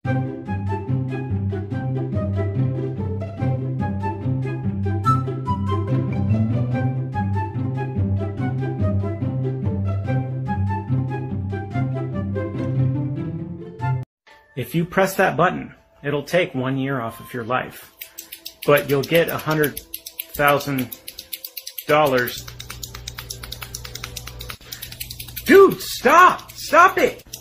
If you press that button, it'll take 1 year off of your life, but you'll get $100,000. Dude, stop! Stop it!